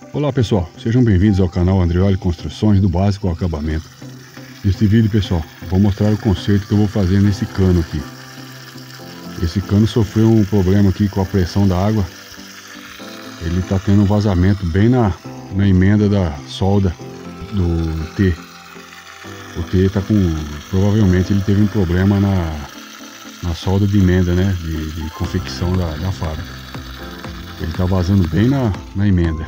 Olá pessoal, sejam bem-vindos ao canal Andreoli Construções, do básico ao acabamento. Neste vídeo, pessoal, vou mostrar o conserto que eu vou fazer nesse cano aqui. Esse cano sofreu um problema aqui com a pressão da água. Ele está tendo um vazamento bem na emenda da solda do T. O T está com... provavelmente ele teve um problema na solda de emenda, né? De confecção da fábrica. Ele está vazando bem na emenda.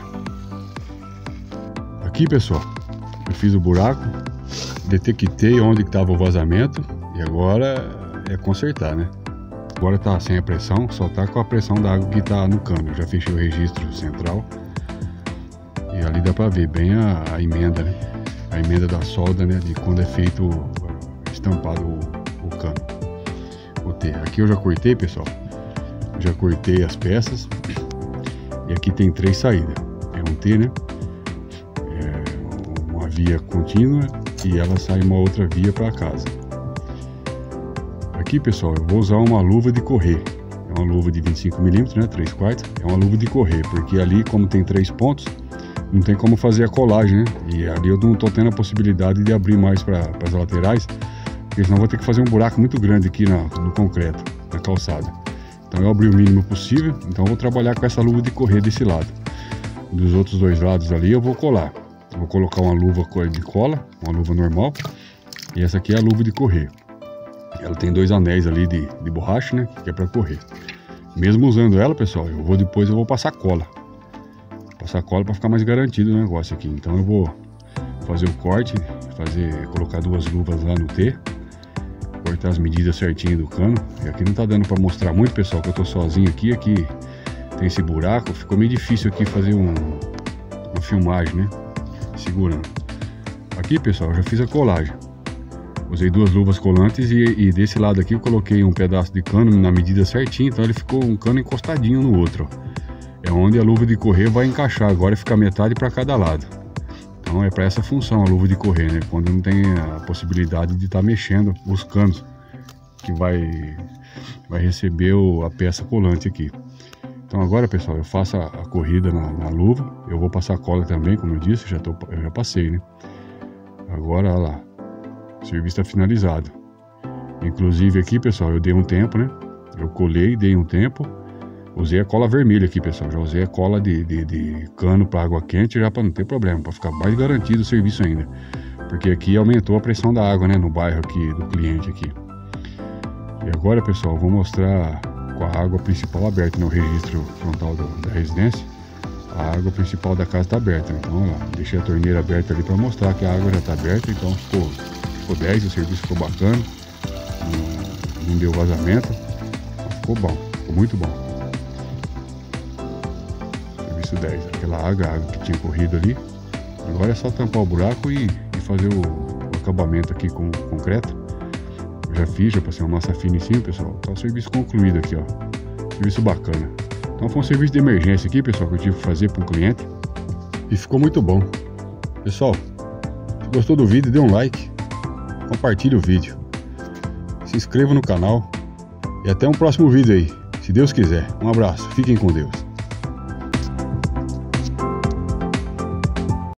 Aqui, pessoal, eu fiz o buraco, detectei onde estava o vazamento e agora é consertar, né? Agora tá sem a pressão, só tá com a pressão da água que tá no cano. Eu já fechei o registro central e ali dá para ver bem a emenda, né? A emenda da solda, né? De quando é feito estampado o cano, o T. Aqui eu já cortei, pessoal. Já cortei as peças e aqui tem 3 saídas. É um T, né? Uma via contínua e ela sai uma outra via para casa. Aqui, pessoal, eu vou usar uma luva de correr. É uma luva de 25 mm, né, 3/4. É uma luva de correr, porque ali, como tem 3 pontos, não tem como fazer a colagem, né? E ali eu não estou tendo a possibilidade de abrir mais para as laterais, porque senão vou ter que fazer um buraco muito grande aqui no concreto, na calçada. Então eu abri o mínimo possível, então eu vou trabalhar com essa luva de correr desse lado. Dos outros 2 lados ali eu vou colar. Vou colocar uma luva de cola, uma luva normal, e essa aqui é a luva de correr. Ela tem 2 anéis ali de borracha, né, que é para correr. Mesmo usando ela, pessoal, depois eu vou passar cola. Passar cola para ficar mais garantido o negócio aqui. Então eu vou fazer o corte, colocar 2 luvas lá no T, cortar as medidas certinho do cano. E aqui não tá dando para mostrar muito, pessoal, que eu tô sozinho aqui tem esse buraco, ficou meio difícil aqui fazer uma filmagem, né? Segurando. Aqui, pessoal, eu já fiz a colagem. Usei 2 luvas colantes e desse lado aqui eu coloquei um pedaço de cano na medida certinha, então ele ficou um cano encostadinho no outro, ó. É onde a luva de correr vai encaixar agora, fica metade para cada lado. Então é para essa função a luva de correr, né? Quando não tem a possibilidade de estar mexendo os canos que vai receber a peça colante aqui. Então agora, pessoal, eu faço a corrida na luva. Eu vou passar cola também, como eu disse, eu já passei, né? Agora, olha lá, o serviço está finalizado. Inclusive aqui, pessoal, eu dei um tempo, né? Eu colei, dei um tempo. Usei a cola vermelha aqui, pessoal. Já usei a cola de cano para água quente, já para não ter problema, para ficar mais garantido o serviço ainda. Porque aqui aumentou a pressão da água, né? No bairro aqui, do cliente aqui. E agora, pessoal, eu vou mostrar com a água principal aberta no registro frontal da residência. A água principal da casa está aberta. Então, olha lá, deixei a torneira aberta ali para mostrar que a água já está aberta. Então ficou 10, o serviço ficou bacana, não deu vazamento, ficou bom, ficou muito bom. Serviço 10, aquela água que tinha corrido ali. Agora é só tampar o buraco e fazer o acabamento aqui com concreto. Eu já fiz, já passei uma massa fina em cima, pessoal. Tá o serviço concluído aqui, ó. Serviço bacana. Então foi um serviço de emergência aqui, pessoal, que eu tive que fazer para um cliente. E ficou muito bom. Pessoal, se gostou do vídeo, dê um like. Compartilhe o vídeo. Se inscreva no canal. E até um próximo vídeo aí, se Deus quiser. Um abraço, fiquem com Deus.